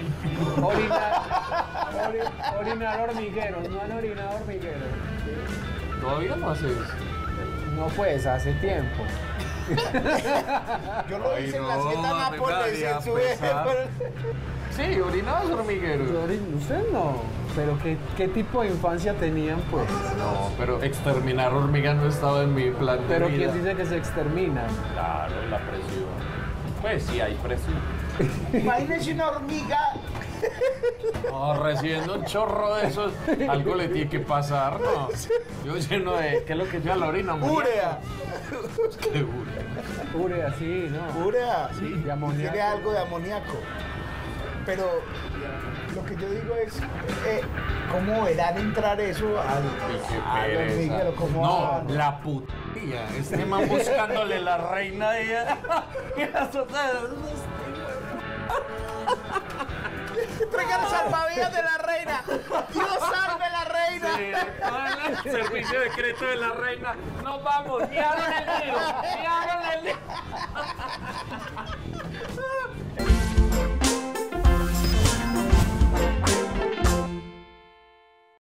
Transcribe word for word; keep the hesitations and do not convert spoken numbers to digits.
Orinar, ori- orinar hormigueros, no han orinado hormigueros. ¿Todavía no haces? No pues, hace tiempo. Yo lo Ay, hice en la no, hacienda me Nápoles, daría en sube. pesar. Sí, orinabas hormigueros. Yo orin- Usted no, pero ¿qué, qué tipo de infancia tenían pues? No, pero exterminar hormigas no estaba en mi plan de Pero vida. ¿quién dice que se exterminan? Claro, la presión. Pues sí, hay presión. Imagínese una hormiga. No, recibiendo un chorro de esos, algo le tiene que pasar, ¿no? Yo lleno de, ¿qué es lo que yo la orina? Urea. ¿Qué urea? Urea, sí, ¿no? Urea. Sí, de amoníaco. Tiene algo de amoníaco. Pero lo que yo digo es, eh, ¿cómo verán entrar eso al, Y qué al pereza. hormiguero? ¿Cómo No, van? la putilla. Este man buscándole la reina de ella. Y las otras. Traigan salvavidas de la reina. Dios salve la reina. Sí, el servicio secreto de la reina. Nos vamos, y hagan el lío, y hagan el lío.